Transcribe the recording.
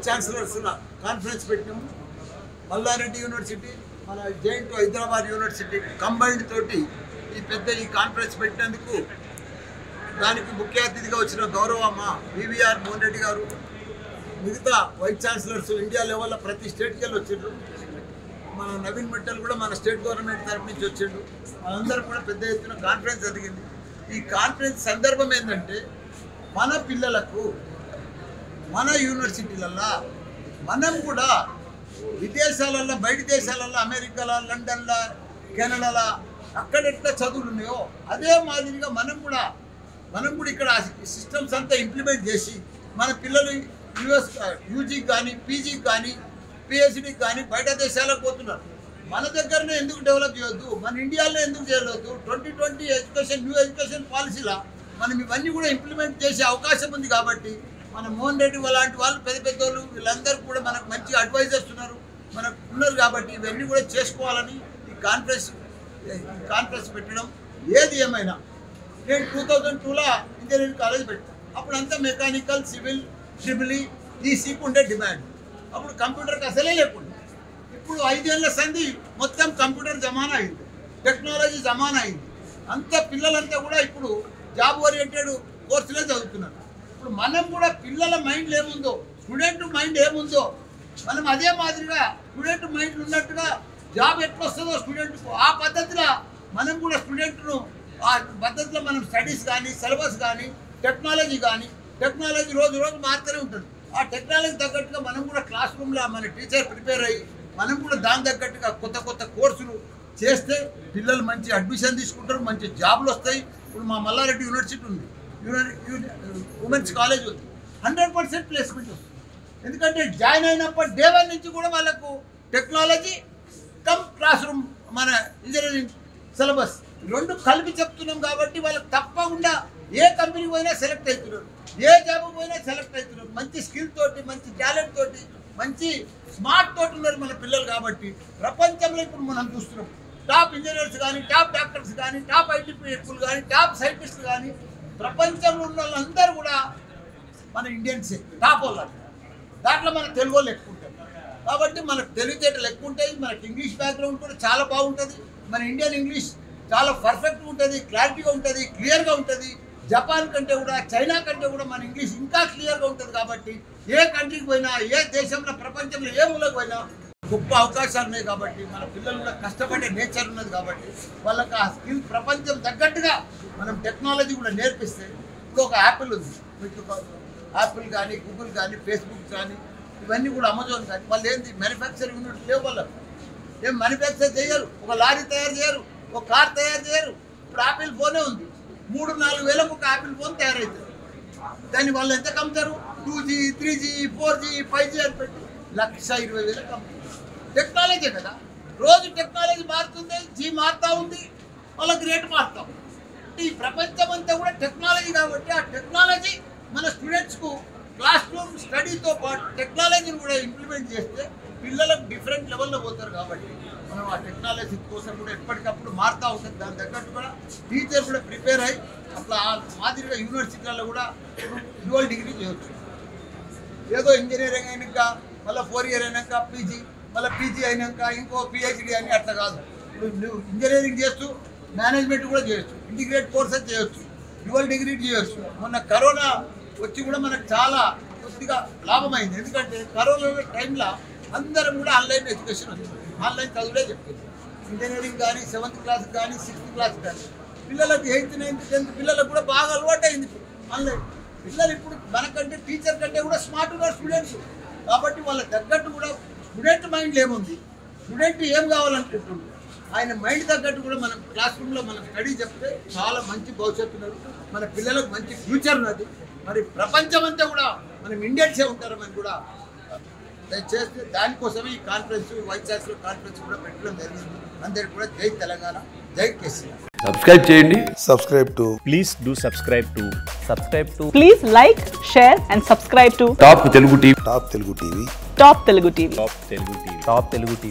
Chancellors conference పెట్టినాము. Malla Reddy university, మన giant Hyderabad university combined తోటి ఈ కాన్ఫరెన్స్ పెట్టినందుకు దానికి ముఖ్య అతిథిగా వచ్చిన గౌరవమ్మ వివిఆర్ మోహన్ రెడ్డి గారు, మిగతా వైస్ ఛాన్సలర్స్ ఇండియా లెవెల్లో ప్రతి స్టేట్కి వెళ్ళి వచ్చిండ్రు. మన నవీన్ మిట్టల్ కూడా మన స్టేట్ గవర్నమెంట్ తరఫు నుంచి వచ్చిండు. అందరూ కూడా పెద్ద ఎత్తున కాన్ఫరెన్స్ జరిగింది. ఈ కాన్ఫరెన్స్ సందర్భం ఏంటంటే మన పిల్లలకు మన యూనివర్సిటీలల్లో మనం కూడా విదేశాలలో, బయట దేశాలలో, అమెరికాలో, లండన్లో, కెనడాలో అక్కడ ఎట్లా చదువులు ఉన్నాయో అదే మాదిరిగా మనం కూడా ఇక్కడ సిస్టమ్స్ అంతా ఇంప్లిమెంట్ చేసి మన పిల్లలు యూజీకి కానీ, పీజీకి కానీ, పిహెచ్డీకి కానీ బయట దేశాలకు పోతున్నారు. మన దగ్గరనే ఎందుకు డెవలప్ చేయొద్దు, మన ఇండియాలో ఎందుకు చేయలేదు? 2020 న్యూ ఎడ్యుకేషన్ పాలసీలా మనం ఇవన్నీ కూడా ఇంప్లిమెంట్ చేసే అవకాశం ఉంది. కాబట్టి మన మోహన్ రెడ్డి లాంటి వాళ్ళు పెద్ద వాళ్ళు వీళ్ళందరూ కూడా మనకు మంచి అడ్వైజర్స్ ఉన్నారు కాబట్టి ఇవన్నీ కూడా చేసుకోవాలని ఈ కాన్ఫరెన్స్ పెట్టడం. ఏది ఏమైనా నేను 2002లో ఇంజనీరింగ్ కాలేజ్ పెట్టాను. అప్పుడు అంతా మెకానికల్, సివిల్, ట్రిపుల్ ఈసీకి ఉండే డిమాండ్. అప్పుడు కంప్యూటర్కి అసలే లేకుండా. ఇప్పుడు 5 ఏళ్ల సంధి మొత్తం కంప్యూటర్ జమానా అయింది, టెక్నాలజీ జమానా అయింది. అంతా పిల్లలంతా కూడా ఇప్పుడు జాబ్ ఓరియంటెడ్ కోర్సులే చదువుతున్నారు. ఇప్పుడు మనం కూడా పిల్లల మైండ్లో ఏముందో, స్టూడెంట్ మైండ్ ఏముందో మనం అదే మాదిరిగా స్టూడెంట్ మైండ్ ఉన్నట్టుగా జాబ్ ఎట్లా వస్తుందో స్టూడెంట్కు ఆ పద్ధతిలో మనం కూడా స్టూడెంట్ను ఆ పద్ధతిలో మనం స్టడీస్ కానీ, సిలబస్ కానీ, టెక్నాలజీ రోజు మారుతూనే ఉంటుంది. ఆ టెక్నాలజీ తగ్గట్టుగా మనం కూడా క్లాస్ రూమ్లో మన టీచర్ ప్రిపేర్ అయ్యి మనం కూడా దాని తగ్గట్టుగా కొత్త కోర్సులు చేస్తే పిల్లలు మంచి అడ్మిషన్ తీసుకుంటారు, మంచి జాబులు వస్తాయి. ఇప్పుడు మా మల్లారెడ్డి యూనివర్సిటీ ఉంది, ఉమెన్స్ కాలేజ్ ఉంది, 100% ప్లేస్మెంట్ వస్తుంది. ఎందుకంటే జాయిన్ అయినప్పటి డే 1 నుంచి కూడా వాళ్ళకు టెక్నాలజీ క్లాస్ రూమ్, మన ఇంజనీరింగ్ సిలబస్ రెండు కలిపి చెప్తున్నాం. కాబట్టి వాళ్ళకి తప్పకుండా ఏ కంపెనీకి పోయినా సెలెక్ట్ అవుతున్నారు, ఏ జాబ్కి పోయినా సెలెక్ట్ అవుతున్నారు. మంచి స్కిల్ తోటి, మంచి టాలెంట్ తోటి, మంచి స్మార్ట్ తోటి ఉన్నారు మన పిల్లలు. కాబట్టి ప్రపంచంలో ఇప్పుడు మనం చూస్తున్నాం టాప్ ఇంజనీర్స్ కానీ, టాప్ డాక్టర్స్ కానీ, టాప్ ఐటీ పీపుల్ కానీ, టాప్ సైంటిస్టులు కానీ ప్రపంచంలో ఉన్న వాళ్ళందరూ కూడా మన ఇండియన్సే టాప్ వాళ్ళు. దాంట్లో మన తెలుగు వాళ్ళు ఎక్కువ ఉంటారు. కాబట్టి మనకు తెలివితేటలు ఎక్కువ ఉంటాయి. మనకి ఇంగ్లీష్ బ్యాక్గ్రౌండ్ కూడా చాలా బాగుంటుంది. మన ఇండియన్ ఇంగ్లీష్ చాలా పర్ఫెక్ట్గా ఉంటుంది, క్లారిటీగా ఉంటుంది, క్లియర్గా ఉంటుంది. జపాన్ కంటే కూడా, చైనా కంటే కూడా మన ఇంగ్లీష్ ఇంకా క్లియర్గా ఉంటుంది. కాబట్టి ఏ కంట్రీకి పోయినా, ఏ దేశంలో, ప్రపంచంలో ఏ మూలకు పోయినా గొప్ప అవకాశాలు ఉన్నాయి. కాబట్టి మన పిల్లలు కూడా కష్టపడే నేచర్ ఉన్నది. కాబట్టి వాళ్ళకి ఆ స్కిల్ ప్రపంచం తగ్గట్టుగా మనం టెక్నాలజీ కూడా నేర్పిస్తే, ఇప్పుడు ఒక యాపిల్ ఉంది, యాపిల్ కానీ, గూగుల్ కానీ, ఫేస్బుక్ కానీ, ఇవన్నీ కూడా అమెజాన్ కానీ, వాళ్ళు ఏంటి మ్యానుఫ్యాక్చరింగ్ యూనిట్ లేవు. వాళ్ళకి ఏం మ్యానుఫ్యాక్చర్ చేయరు, ఒక లారీ తయారు చేయరు, ఒక కార్ తయారు చేయరు. ఇప్పుడు యాపిల్ ఫోనే ఉంది, 3-4 వేలకు ఒక యాపిల్ ఫోన్ తయారవుతుంది. దాన్ని వాళ్ళు ఎంత కమ్ముతారు? 2G, 3G, 4G, 5G అని పెట్టి 1,20,000 కమ్ముతారు. టెక్నాలజీ కదా, రోజు టెక్నాలజీ మారుతుంది, మారుతూ ఉంది, వాళ్ళకి రేటు మారుతూ ఉంది. ఈ ప్రపంచం అంతా కూడా టెక్నాలజీ. కాబట్టి ఆ టెక్నాలజీ మన స్టూడెంట్స్కు క్లాస్ రూమ్ స్టడీతో పాటు టెక్నాలజీని కూడా ఇంప్లిమెంట్ చేస్తే పిల్లలకు డిఫరెంట్ లెవెల్లో పోతారు. కాబట్టి మనం ఆ టెక్నాలజీ కోసం కూడా ఎప్పటికప్పుడు మారుతూ ఉంటుంది. దాని తగ్గట్టు కూడా టీచర్ కూడా ప్రిపేర్ అయ్యి అట్లా ఆ మాదిరిగా యూనివర్సిటీలలో కూడా డ్యువల్ డిగ్రీ చేయవచ్చు. ఏదో ఇంజనీరింగ్ అయినాక మళ్ళీ 4 ఇయర్ అయినాక పీజీ, మళ్ళీ పీజీ అయినాక ఇంకో పిహెచ్డీ అని అట్లా కాదు. ఇప్పుడు నువ్వు ఇంజనీరింగ్ చేస్తూ మేనేజ్మెంట్ కూడా చేయొచ్చు, ఇంటిగ్రేట్ కోర్సెస్ చేయొచ్చు, డ్యువల్ డిగ్రీ చేయొచ్చు. మొన్న కరోనా వచ్చి కూడా మనకు చాలా కొద్దిగా లాభమైంది. ఎందుకంటే కరోనా టైంలో అందరం కూడా ఆన్లైన్ ఎడ్యుకేషన్ వచ్చింది, ఆన్లైన్ చదువులే చెప్తుంది. ఇంజనీరింగ్ కానీ, 7th క్లాస్ కానీ, 6th క్లాస్ కానీ పిల్లలకు 8th, 9th, 10th పిల్లలకు కూడా బాగా అలవాటు అయింది ఆన్లైన్. పిల్లలు ఇప్పుడు మనకంటే టీచర్ కంటే కూడా స్మార్ట్ ఉన్నారు స్టూడెంట్స్. కాబట్టి వాళ్ళ తగ్గట్టు కూడా స్టూడెంట్ మైండ్లో ఏముంది, స్టూడెంట్ ఏం కావాలనుకుంటుంది, ఆయన మైండ్ తగ్గట్టు కూడా మనం క్లాస్ రూమ్లో మనం స్టడీ చెప్తే చాలా మంచి భవిష్యత్తు ఉన్నది, మన పిల్లలకు మంచి ఫ్యూచర్ ఉన్నది. మరి ప్రపంచం అంతా కూడా మనం ఇండియన్సే ఉంటారని కూడా చేస్తే దానికోసమే ఈ కాన్ఫరెన్స్, వైస్ ఛాన్సలర్ కాన్ఫరెన్స్ కూడా పెట్టడం జరిగింది. అందరికీ కూడా జై తెలంగాణ, జై కేసీఆర్. సబ్స్క్రైబ్ చేయండి. Subscribe to. Please do subscribe to. Please like, share and subscribe to Top Telugu TV. Top Telugu TV. Top Telugu TV. Top Telugu TV. Top Telugu TV.